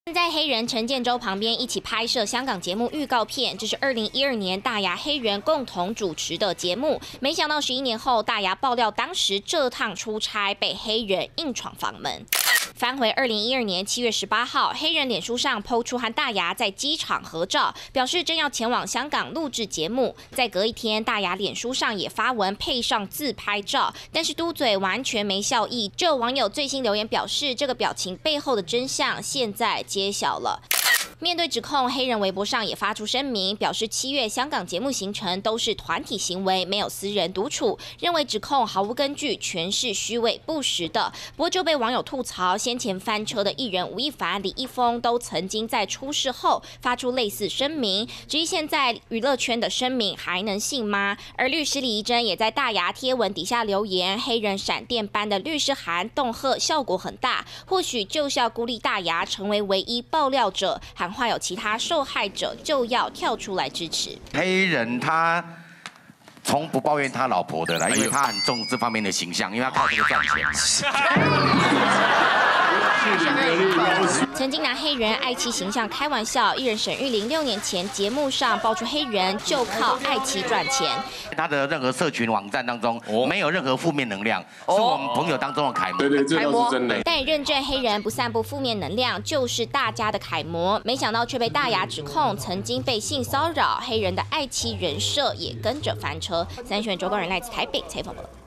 在黑人陈建州旁边一起拍摄香港节目预告片，这是2012年大牙黑人共同主持的节目。没想到11年后，大牙爆料当时这趟出差被黑人硬闯房门。翻回2012年7月18号，黑人脸书上 PO 出和大牙在机场合照，表示正要前往香港录制节目。再隔一天，大牙脸书上也发文配上自拍照，但是嘟嘴完全没笑意。就有网友最新留言表示，这个表情背后的真相现在揭晓了。面对指控，黑人微博上也发出声明，表示7月香港节目行程都是团体行为，没有私人独处，认为指控毫无根据，全是虚伪不实的。不过就被网友吐槽，先前翻车的艺人吴亦凡、李易峰都曾经在出事后发出类似声明，至于现在娱乐圈的声明还能信吗？而律师李怡珍也在大牙贴文底下留言，黑人闪电般的律师函恫吓效果很大，或许就是要孤立大牙成为唯一爆料者，喊话有其他受害者就要跳出来支持。 黑人他从不抱怨他老婆的啦，因为他很重这方面的形象，因为他靠这个赚钱。 曾经拿黑人爱妻形象开玩笑，艺人沈玉琳6年前节目上爆出黑人就靠爱妻赚钱。 他的任何社群网站当中没有任何负面能量，是我们朋友当中的楷模。 对，这倒是真的。 但也认证黑人不散布负面能量，就是大家的楷模。没想到却被大牙指控曾经被性骚扰，黑人的爱妻人设也跟着翻车。三选周报人来自台北采访了。